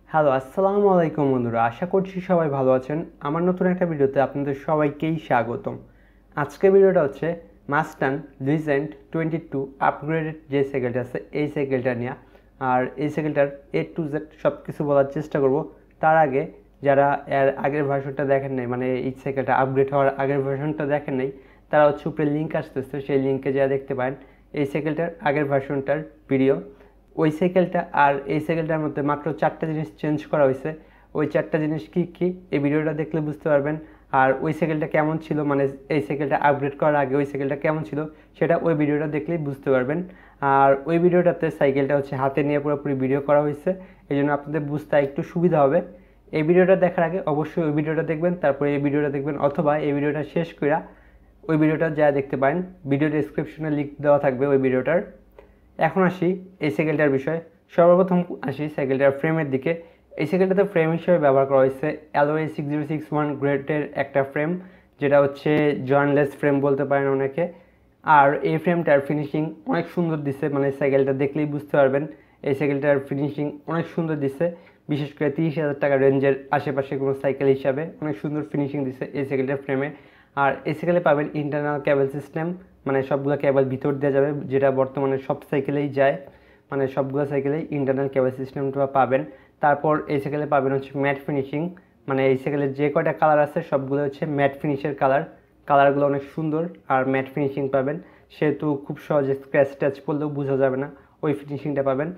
Hello, আসসালামু আলাইকুম বন্ধুরা। আশা করছি সবাই ভালো আছেন। আমার নতুন একটা ভিডিওতে আপনাদের সবাইকেই স্বাগতম। আজকের ভিডিওটা হচ্ছে মাস্টাং লিজেন্ড 22 আপগ্রেডেড যে সাইকেলটা আছে এই সাইকেলটা নিয়ে। আর এই সাইকেলটার A to Z সব কিছু বলার চেষ্টা করব। তার আগে যারা এর আগের ভার্সনটা দেখেন নাই, মানে এই সাইকেলটা আপগ্রেড হওয়ার আগের ভার্সনটা দেখেন নাই, তারা হচ্ছে উপরে লিঙ্ক আসতেছে, সেই লিঙ্কে যা দেখতে পারেন এই সাইকেলটার আগের ভার্সনটার ভিডিও। ওই সাইকেলটা আর এই সাইকেলটার মধ্যে মাত্র 4টা জিনিস চেঞ্জ করা হয়েছে। ওই 4টা জিনিস কী কী এই ভিডিওটা দেখলে বুঝতে পারবেন। আর ওই সাইকেলটা কেমন ছিল, মানে এই সাইকেলটা আপগ্রেড করার আগে ওই সাইকেলটা কেমন ছিল সেটা ওই ভিডিওটা দেখলেই বুঝতে পারবেন। আর ওই ভিডিওটাতে সাইকেলটা হচ্ছে হাতে নিয়ে পুরোপুরি ভিডিও করা হয়েছে, এই জন্য আপনাদের বুঝতে একটু সুবিধা হবে। এই ভিডিওটা দেখার আগে অবশ্যই ওই ভিডিওটা দেখবেন, তারপরে এই ভিডিওটা দেখবেন, অথবা এই ভিডিওটা শেষ করে ওই ভিডিওটা যা দেখতে পারেন। ভিডিও ডেসক্রিপশনে লিঙ্ক দেওয়া থাকবে ওই ভিডিওটার। এখন আসি এই সাইকেলটার বিষয়ে। সর্বপ্রথম আসি সাইকেলটার ফ্রেমের দিকে। এই সাইকেলটাতে ফ্রেম হিসেবে ব্যবহার করা হয়েছে অ্যালোয় 6061 গ্রেডের একটা ফ্রেম, যেটা হচ্ছে জয়েন্টলেস ফ্রেম বলতে পারেন অনেকে। আর এই ফ্রেমটার ফিনিশিং অনেক সুন্দর দিচ্ছে, মানে সাইকেলটা দেখলেই বুঝতে পারবেন এই সাইকেলটার ফিনিশিং অনেক সুন্দর দিচ্ছে। বিশেষ করে 30,000 টাকা রেঞ্জের আশেপাশে কোনো সাইকেল হিসাবে অনেক সুন্দর ফিনিশিং দিচ্ছে এই সাইকেলটার ফ্রেমে। আর এই সাইকেলে পাবেন ইন্টারনাল কেবল সিস্টেম, মানে সবগুলো কেবল ভিতর দেওয়া যাবে, যেটা বর্তমানে সব সাইকেলেই যায়, মানে সবগুলো সাইকেলেই ইন্টারনাল কেবল সিস্টেমটা পাবেন। তারপর এই সাইকেলে পাবেন হচ্ছে ম্যাট ফিনিশিং, মানে এই সাইকেলের যে কয়টা কালার আছে সবগুলো হচ্ছে ম্যাট ফিনিশের কালারগুলো অনেক সুন্দর আর ম্যাট ফিনিশিং পাবেন, সেহেতু খুব সহজে স্ক্র্যাচ ট্যাচ করলেও বোঝা যাবে না, ওই ফিনিশিংটা পাবেন।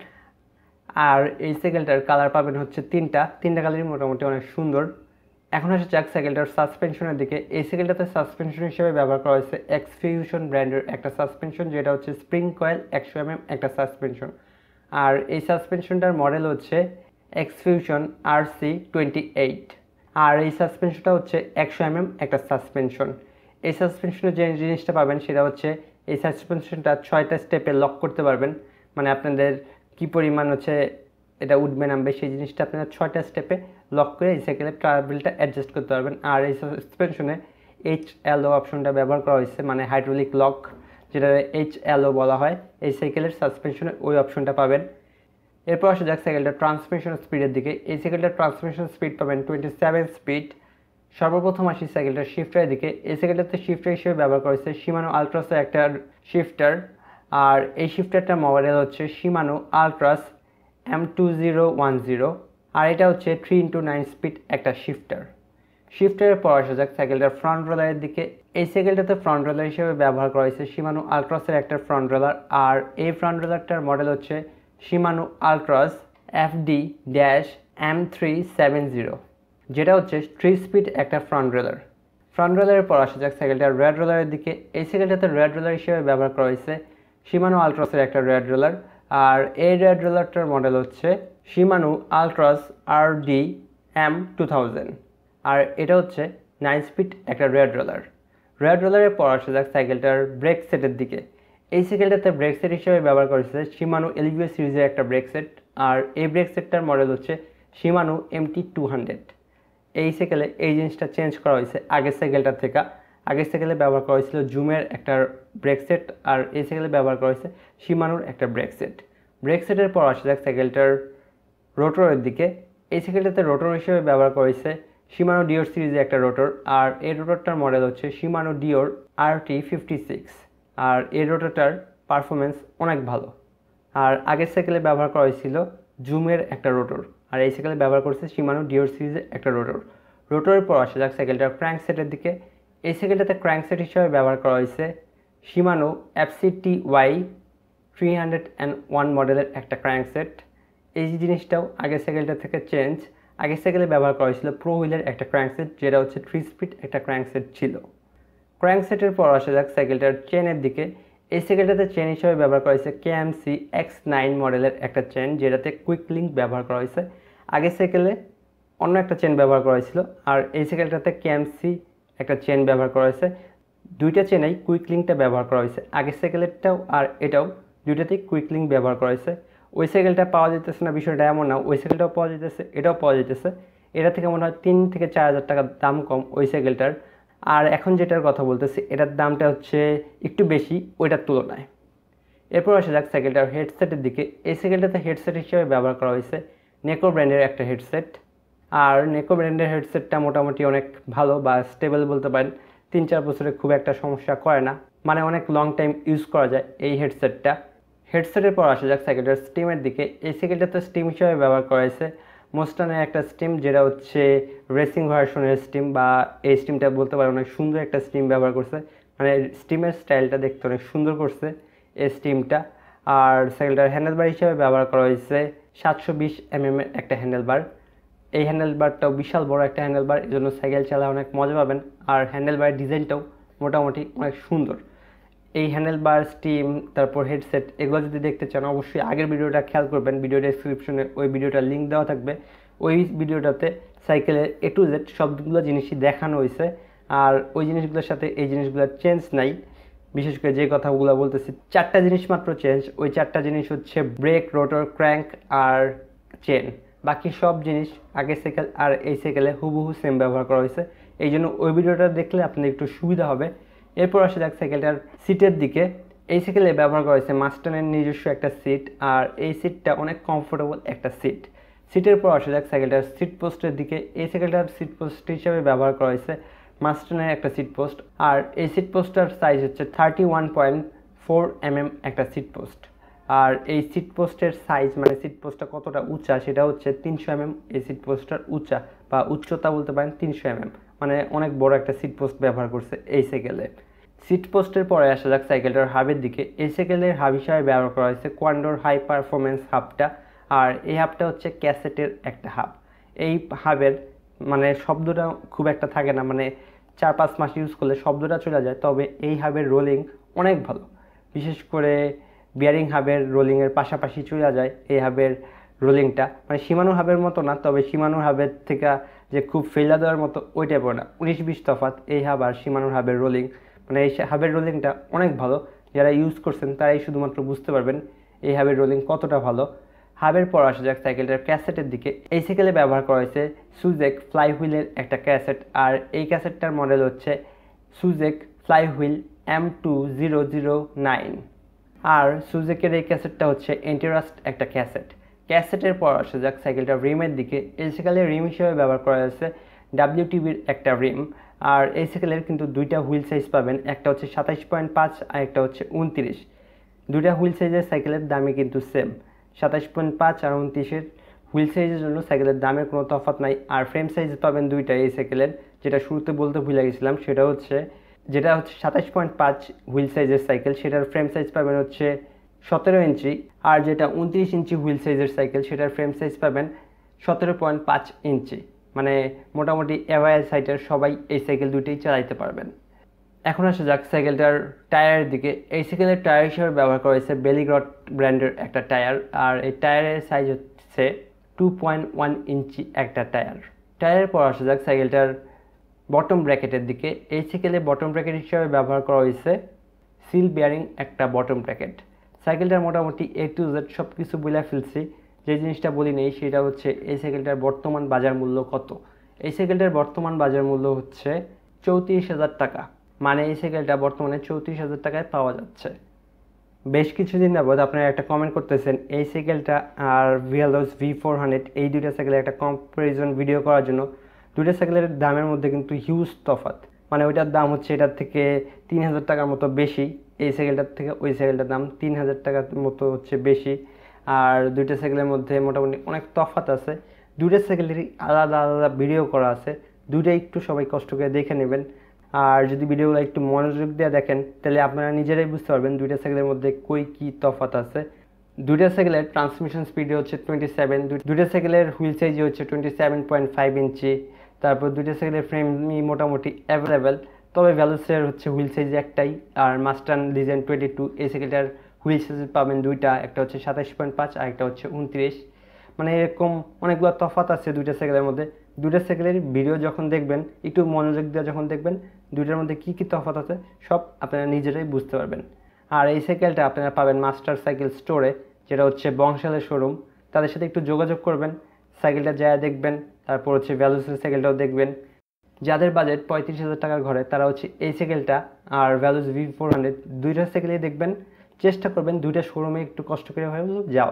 আর এই সাইকেলটার কালার পাবেন হচ্ছে তিনটা কালারই মোটামুটি অনেক সুন্দর। এখন আসে যাক সাইকেলটার সাসপেনশনের দিকে। এই সাইকেলটাতে সাসপেনশন হিসেবে ব্যবহার করা হয়েছে এক্সফিউশন ব্র্যান্ডের একটা সাসপেনশন, যেটা হচ্ছে স্প্রিং কয়েল 100mm একটা সাসপেনশন। আর এই সাসপেনশনটার মডেল হচ্ছে এক্সফিউশন RC28। আর এই সাসপেনশনটা হচ্ছে 100mm একটা সাসপেনশন। এই সাসপেনশনের যে জিনিসটা পাবেন সেটা হচ্ছে এই সাসপেনশনটা 6টা স্টেপে লক করতে পারবেন, মানে আপনাদের কি পরিমাণ হচ্ছে এটা উঠবে নামবে সেই জিনিসটা আপনারা 6টা স্টেপে লক করে এই সাইকেলের ট্রাভেলটা অ্যাডজাস্ট করতে পারবেন। আর এই সাসপেনশনে HLO অপশনটা ব্যবহার করা হয়েছে, মানে হাইড্রোলিক লক, যেটা HLO বলা হয়। এই সাইকেলের সাসপেনশনে ওই অপশনটা পাবেন। এরপর আসা যাক সাইকেলটা ট্রান্সমিশন স্পিডের দিকে। এই সাইকেলটার ট্রান্সমিশন স্পিড পাবেন 27 স্পিড। সর্বপ্রথম আসি সাইকেলটার শিফটারের দিকে। এই সাইকেলটাতে শিফটার হিসেবে ব্যবহার করা হয়েছে শিমানো আলট্রাসের একটা শিফটার। আর এই শিফটারটার মডেল হচ্ছে শিমানো আলট্রাস M2010। আর এটা হচ্ছে 3x9 স্পিড একটা শিফটারের পর আসা যাক সাইকেলটার ফ্রন্ট রোলারের দিকে। এই সাইকেলটাতে ফ্রন্ট রোলার হিসেবে ব্যবহার করা হয়েছে শিমানো আলট্রাসের একটা ফ্রন্ট রোলার। আর এই ফ্রন্ট রোলারটার মডেল হচ্ছে শিমানো আলট্রাস FD-M370, যেটা হচ্ছে 3 স্পিড একটা ফ্রন্ট রোলারের পর আসা যাক সাইকেলটার রেড রোলারের দিকে। এই সাইকেলটাতে রেড রোলার হিসেবে ব্যবহার করা হয়েছে শিমানো আলট্রাসের একটা রেড রোলার। আর এই রেড রোলারটার মডেল হচ্ছে শিমানো আলট্রাস RD-M2000। আর এটা হচ্ছে 9 স্পিড একটা রেড রোলারের পর আসা যাক সাইকেলটার ব্রেক সেটের দিকে। এই সাইকেলটাতে ব্রেক সেট হিসেবে ব্যবহার করা হয়েছে শিমানো এলিভিও সিরিজের একটা ব্রেক সেট। আর এই ব্রেক সেটটার মডেল হচ্ছে শিমানো MT200। এই সাইকেলে এই জিনিসটা চেঞ্জ করা হয়েছে আগের সাইকেলটার থেকে। আগের সাইকেলে ব্যবহার করা হয়েছিল জুমের একটা ব্রেক সেট, আর এই সাইকেলে ব্যবহার করা হয়েছে শিমানোর একটা ব্রেক সেটের পর আসা যাক সাইকেলটার রোটরের দিকে। এই সাইকেলটাতে রোটর হিসেবে ব্যবহার করা হয়েছে শিমানো ডিওর সিরিজের একটা রোটর। আর এই রোটরটার মডেল হচ্ছে শিমানো ডিওর RT56। আর এই রোটরটার পারফরমেন্স অনেক ভালো। আর আগের সাইকেলে ব্যবহার করা হয়েছিল জুমের একটা রোটর, আর এই সাইকেলে ব্যবহার করেছে শিমানো ডিওর সিরিজের একটা রোটরের পর আসা যাক সাইকেলটার ক্র্যাঙ্ক সেটের দিকে। এই সাইকেলটাতে ক্র্যাঙ্ক সেট হিসেবে ব্যবহার করা হয়েছে শিমানো FCTY 301 মডেলের একটা ক্র্যাঙ্ক সেট। এই জিনিসটাও আগের সাইকেলটা থেকে চেঞ্জ। আগের সাইকেলে ব্যবহার করা হয়েছিল প্রো হুইলের একটা ক্র্যাঙ্ক সেট, যেটা হচ্ছে 3 স্পিড একটা ক্র্যাঙ্ক সেট ছিল। ক্র্যাঙ্ক সেটের পর আসা যাক সাইকেলটার চেনের দিকে। এই সাইকেলটাতে চেন হিসেবে ব্যবহার করা হয়েছে KMC X9 মডেলের একটা চেন, যেটাতে কুইক লিঙ্ক ব্যবহার করা হয়েছে। আগের সাইকেলে অন্য একটা চেন ব্যবহার করা হয়েছিল, আর এই সাইকেলটাতে KMC একটা চেন ব্যবহার করা হয়েছে। দুইটা চেনেই কুইক লিঙ্কটা ব্যবহার করা হয়েছে, আগের সাইকেলেরটাও আর এটাও দুইটাতেই কুইক লিঙ্ক ব্যবহার করা হয়েছে। ওই সাইকেলটা পাওয়া যেতেছে না বিষয়টা এমন না, ওই সাইকেলটাও পাওয়া যেতেছে, এটাও পাওয়া যেতেছে। এটা থেকে মনে হয় 3 থেকে 4 হাজার টাকা দাম কম ওই সাইকেলটার। আর এখন যেটার কথা বলতেছি এটার দামটা হচ্ছে একটু বেশি ওইটার তুলনায়। এরপর আসা যাক সাইকেলটার হেডসেটের দিকে। এই সাইকেলটাতে হেডসেট হিসেবে ব্যবহার করা হয়েছে নেকো ব্র্যান্ডের একটা হেডসেট। আর নেকো ব্র্যান্ডের হেডসেটটা মোটামুটি অনেক ভালো বা স্টেবল বলতে পারেন, 3-4 বছরে খুব একটা সমস্যা করে না, মানে অনেক লং টাইম ইউজ করা যায় এই হেডসেটটা। হেডসেটের পর আসা যাক সাইকেলটার স্টিমের দিকে। এই সাইকেলটাতে স্টিম হিসেবে ব্যবহার করা হয়েছে মোস্টানের একটা স্টিম, যেটা হচ্ছে রেসিং ভার্সনের স্টিম, বা এই স্টিমটা বলতে পারে অনেক সুন্দর একটা স্টিম ব্যবহার করছে, মানে স্টিমের স্টাইলটা দেখতে অনেক সুন্দর করছে এই স্টিমটা। আর সাইকেলটার হ্যান্ডেলবার হিসেবে ব্যবহার করা হয়েছে 720 mm এর একটা হ্যান্ডেলবার। এই হ্যান্ডেলবারটাও বিশাল বড় একটা হ্যান্ডেলবার, এই জন্য সাইকেল চালায় অনেক মজা পাবেন। আর হ্যান্ডেলবারের ডিজাইনটাও মোটামুটি অনেক সুন্দর। এই হ্যান্ডেলবার, স্টিম, তারপর হেডসেট, এগুলো যদি দেখতে চান অবশ্যই আগের ভিডিওটা খেয়াল করবেন, ভিডিও ডেসক্রিপশনে ওই ভিডিওটার লিঙ্ক দেওয়া থাকবে। ওই ভিডিওটাতে সাইকেলের A to Z সবগুলো জিনিসই দেখানো হয়েছে, আর ওই জিনিসগুলোর সাথে এই জিনিসগুলোর চেঞ্জ নাই। বিশেষ করে যে কথাগুলো বলতেছি, 4টা জিনিস মাত্র চেঞ্জ। ওই 4টা জিনিস হচ্ছে ব্রেক, রোটর, ক্র্যাঙ্ক আর চেন। বাকি সব জিনিস আগের সাইকেল আর এই সাইকেলে হুবহু সেম ব্যবহার করা হয়েছে, এই জন্য ওই ভিডিওটা দেখলে আপনাদের একটু সুবিধা হবে। এরপর আসে যাক সাইকেলটার সিটের দিকে। এই সাইকেলে ব্যবহার করা হয়েছে মাস্টানের নিজস্ব একটা সিট, আর এই সিটটা অনেক কমফোর্টেবল একটা সিট। সিটের পর আসে যাক সাইকেলটার সিট পোস্টের দিকে। এই সাইকেলটার সিট পোস্ট হিসাবে ব্যবহার করা হয়েছে মাস্টানের একটা সিট পোস্ট, আর এই সিট পোস্টটার সাইজ হচ্ছে 31.4 mm একটা সিট পোস্ট। আর এই সিট পোস্টের সাইজ, মানে সিট পোস্টটা কতটা উঁচা সেটা হচ্ছে 300 mm। এই সিট পোস্টটার উঁচা বা উচ্চতা বলতে পারেন 300 mm, মানে অনেক বড় একটা সিট পোস্ট ব্যবহার করছে এই সাইকেলে। সিট পোস্টের পরে আসা যাক সাইকেলটার হাবের দিকে। এই সাইকেলের হাব হিসাবে ব্যবহার করা হয়েছে কোয়ান্ডোর হাই পারফরমেন্স হাবটা, আর এই হাবটা হচ্ছে ক্যাসেটের একটা হাব। এই হাবের মানে শব্দটা খুব একটা থাকে না, মানে 4-5 মাস ইউজ করলে শব্দটা চলে যায়, তবে এই হাবের রোলিং অনেক ভালো। বিশেষ করে বিয়ারিং হাবের রোলিংয়ের পাশাপাশি চলে যায় এই হাবের রোলিংটা, মানে সীমানোর হাবের মতো না, তবে সীমানোর হাবের থেকে যে খুব ফেলা দেওয়ার মতো ওই টাইপের না, 19-20 তফাৎ এই হাব আর সীমানোর হাবের রোলিং। মানে এই হাবের রোলিংটা অনেক ভালো, যারা ইউজ করছেন তারাই শুধুমাত্র বুঝতে পারবেন এই হাবের রোলিং কতটা ভালো। হাবের পর আসা যাক সাইকেলটার ক্যাসেটের দিকে। এই সাইকেলে ব্যবহার করা হয়েছে সুজেক ফ্লাইহুইলের একটা ক্যাসেট, আর এই ক্যাসেটটার মডেল হচ্ছে সুজেক ফ্লাইহুইল M2009। আর সুজেকের এই ক্যাসেটটা হচ্ছে এন্টিরাস্ট একটা ক্যাসেট। ক্যাসেটের পর আসা যাক সাইকেলটার রিমের দিকে। এই সাইকেলের রিম হিসেবে ব্যবহার করা হয়েছে WTB'র একটা রিম, আর এই সাইকেলের কিন্তু দুইটা হুইল সাইজ পাবেন, একটা হচ্ছে 27.5 আর একটা হচ্ছে 29। দুইটা হুইল সাইজের সাইকেলের দামই কিন্তু সেম, 27.5 আর 29-এর হুইল সাইজের জন্য সাইকেলের দামের কোনো তফাৎ নাই। আর ফ্রেম সাইজ পাবেন দুইটা এই সাইকেলের, যেটা শুরুতে বলতে ভুলে গেছিলাম, সেটা হচ্ছে 27.5 হুইল সাইজের সাইকেল, সেটার ফ্রেম সাইজ পাবেন হচ্ছে 17 ইঞ্চি, আর যেটা 29 ইঞ্চি হুইল সাইজের সাইকেল সেটার ফ্রেম সাইজ পাবেন 17.5 ইঞ্চি। মানে মোটামুটি এভারেজ সাইটের সবাই এই সাইকেল দুইটাই চালাইতে পারবেন। এখন আসা যাক সাইকেলটার টায়ারের দিকে। এই সাইকেলের টায়ার হিসেবে ব্যবহার করা হয়েছে বেলিগ্রড ব্র্যান্ডের একটা টায়ার, আর এই টায়ারের সাইজ হচ্ছে 2.1 ইঞ্চি একটা টায়ার। টায়ারের পর আসা যাক সাইকেলটার বটম ব্র্যাকেটের দিকে। এই সাইকেলে বটম ব্র্যাকেট হিসেবে ব্যবহার করা হয়েছে সিল বিয়ারিং একটা বটম ব্র্যাকেট। সাইকেলটার মোটামুটি A to Z সব কিছু বলে ফেলছি। যে জিনিসটা বলি নেই সেটা হচ্ছে এই সাইকেলটার বর্তমান বাজার মূল্য কত। এই সাইকেলটার বর্তমান বাজার মূল্য হচ্ছে 34,000 টাকা, মানে এই সাইকেলটা বর্তমানে 34,000 টাকায় পাওয়া যাচ্ছে। বেশ কিছুদিন যাবত আপনারা একটা কমেন্ট করতেছেন এই সাইকেলটা আর Veloce V400 এই দুইটা সাইকেলের একটা কম্পারিজন ভিডিও করার জন্য। দুইটা সাইকেলের দামের মধ্যে কিন্তু হিউজ তফাৎ, মানে ওইটার দাম হচ্ছে এটার থেকে 3,000 টাকার মতো বেশি, এই সাইকেলটার থেকে ওই সাইকেলটার দাম 3,000 টাকার মতো হচ্ছে বেশি। আর দুইটা সাইকেলের মধ্যে মোটামুটি অনেক তফাৎ আছে। দুইটা সাইকেলেরই আলাদা আলাদা ভিডিও করা আছে, দুইটাই একটু সবাই কষ্ট করে দেখে নেবেন। আর যদি ভিডিওগুলো একটু মনোযোগ দিয়ে দেখেন তাহলে আপনারা নিজেরাই বুঝতে পারবেন দুইটা সাইকেলের মধ্যে কই কী তফাৎ আছে। দুইটা সাইকেলের ট্রান্সমিশন স্পিড হচ্ছে 27, দুইটা সাইকেলের হুইল সাইজ হচ্ছে 27.5 ইঞ্চি। তারপর দুইটা সাইকেলের ফ্রেমই মোটামুটি অ্যাভেলেবেল, তবে ভ্যালোসের হচ্ছে হুইল সাইজ একটাই। আর মাস্টাং লিজেন্ড 22 এই সাইকেলটার হুইল সাইজ পাবেন দুইটা, একটা হচ্ছে 27.5 আর একটা হচ্ছে 29। মানে এরকম অনেকগুলো তফাৎ আছে দুইটা সাইকেলের মধ্যে। দুইটা সাইকেলের ভিডিও যখন দেখবেন, একটু মনোযোগ দিয়ে যখন দেখবেন দুইটার মধ্যে কী কী তফাৎ আছে সব আপনারা নিজেরাই বুঝতে পারবেন। আর এই সাইকেলটা আপনারা পাবেন মাস্টার সাইকেল স্টোরে, যেটা হচ্ছে বংশালের শোরুম। তাদের সাথে একটু যোগাযোগ করবেন, সাইকেলটা যা দেখবেন। তারপর হচ্ছে ভ্যালোসের সাইকেলটাও দেখবেন। যাদের বাজেট 35,000 টাকার ঘরে তারা হচ্ছে এই সাইকেলটা আর Veloce V400 দুইটা সাইকেলেই দেখবেন। চেষ্টা করবেন দুইটা শোরুমে একটু কষ্ট করে হলেও যাওয়ার,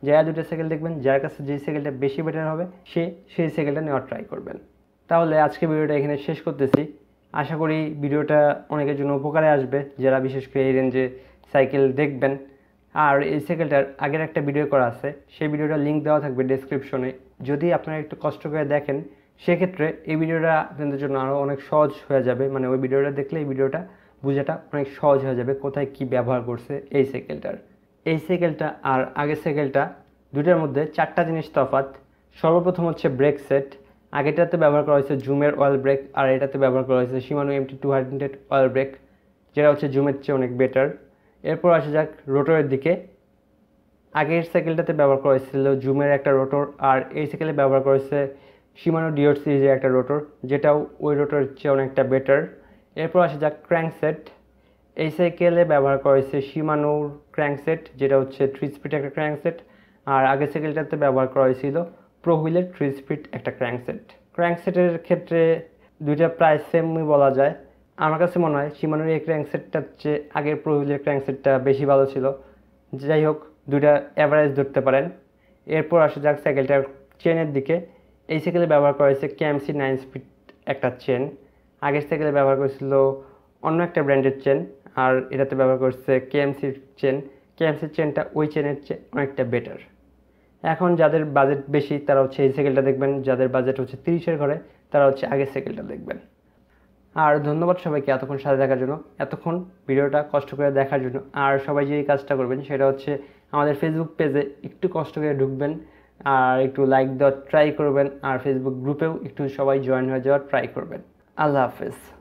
যারা দুটো সাইকেল দেখবেন, যার কাছে যেই সাইকেলটা বেশি বেটার হবে সেই সাইকেলটা নেওয়ার ট্রাই করবেন। তাহলে আজকে ভিডিওটা এখানে শেষ করতেছি। আশা করি ভিডিওটা অনেকের জন্য উপকারে আসবে, যারা বিশেষ করে এই রেঞ্জে সাইকেল দেখবেন। আর এই সাইকেলটার আগের একটা ভিডিও করা আছে, সেই ভিডিওটার লিঙ্ক দেওয়া থাকবে ডেসক্রিপশনে। যদি আপনারা একটু কষ্ট করে দেখেন, সেক্ষেত্রে এই ভিডিওটা আপনাদের জন্য আরও অনেক সহজ হয়ে যাবে। মানে ওই ভিডিওটা দেখলে এই ভিডিওটা বোঝাটা অনেক সহজ হয়ে যাবে, কোথায় কি ব্যবহার করছে এই সাইকেলটার। এই সাইকেলটা আর আগের সাইকেলটা দুটার মধ্যে 4টা জিনিস তফাৎ। সর্বপ্রথম হচ্ছে ব্রেক সেট। আগেটাতে ব্যবহার করা হয়েছে জুমের অয়েল ব্রেক, আর এটাতে ব্যবহার করা হয়েছে শিমানো MT200 অয়েল ব্রেক, যেটা হচ্ছে জুমের চেয়ে অনেক বেটার। এরপর আসা যাক রোটরের দিকে। আগের সাইকেলটাতে ব্যবহার করা হয়েছিল জুমের একটা রোটর, আর এই সাইকেলে ব্যবহার করা হয়েছে শিমানো ডিওর সিরিজের একটা রোটর, যেটাও ওই রোটরের চেয়ে অনেকটা বেটার। এরপর আসা যাক ক্র্যাঙ্ক সেট। এই সাইকেলে ব্যবহার করা হয়েছে শিমানোর ক্র্যাঙ্ক সেট, যেটা হচ্ছে 3 স্পিড একটা ক্র্যাঙ্ক সেট, আর আগের সাইকেলটাতে ব্যবহার করা হয়েছিল প্রো হুইলের 3 স্পিড একটা ক্র্যাঙ্ক সেট। ক্র্যাঙ্ক সেটের ক্ষেত্রে দুইটা প্রায় সেমই বলা যায়। আমার কাছে মনে হয় শিমানোর এই ক্র্যাঙ্ক সেটটার চেয়ে আগের প্রো হুইলের ক্র্যাঙ্ক সেটটা বেশি ভালো ছিল। যাই হোক, দুইটা অ্যাভারেজ ধরতে পারেন। এরপর আসা যাক সাইকেলটার চেনের দিকে। এই সাইকেলে ব্যবহার করা হয়েছে KMC 9 স্পিড একটা চেন। আগের সাইকেলে ব্যবহার করেছিল অন্য একটা ব্র্যান্ডের চেন, আর এটাতে ব্যবহার করছে KMCর চেন। KMCর চেনটা ওই চেনের চেয়ে অনেকটা বেটার। এখন যাদের বাজেট বেশি তারা হচ্ছে এই সাইকেলটা দেখবেন, যাদের বাজেট হচ্ছে 30-এর ঘরে তারা হচ্ছে আগের সাইকেলটা দেখবেন। আর ধন্যবাদ সবাইকে এতক্ষণ সাথে দেখার জন্য, এতক্ষণ ভিডিওটা কষ্ট করে দেখার জন্য। আর সবাই যে কাজটা করবেন সেটা হচ্ছে আমাদের ফেসবুক পেজে একটু কষ্ট করে ঢুকবেন, আর একটু লাইক দেওয়ার ট্রাই করবেন, আর ফেসবুক গ্রুপেও একটু সবাই জয়েন হয়ে যাওয়ার ট্রাই করবেন। আল্লাহ হাফেজ।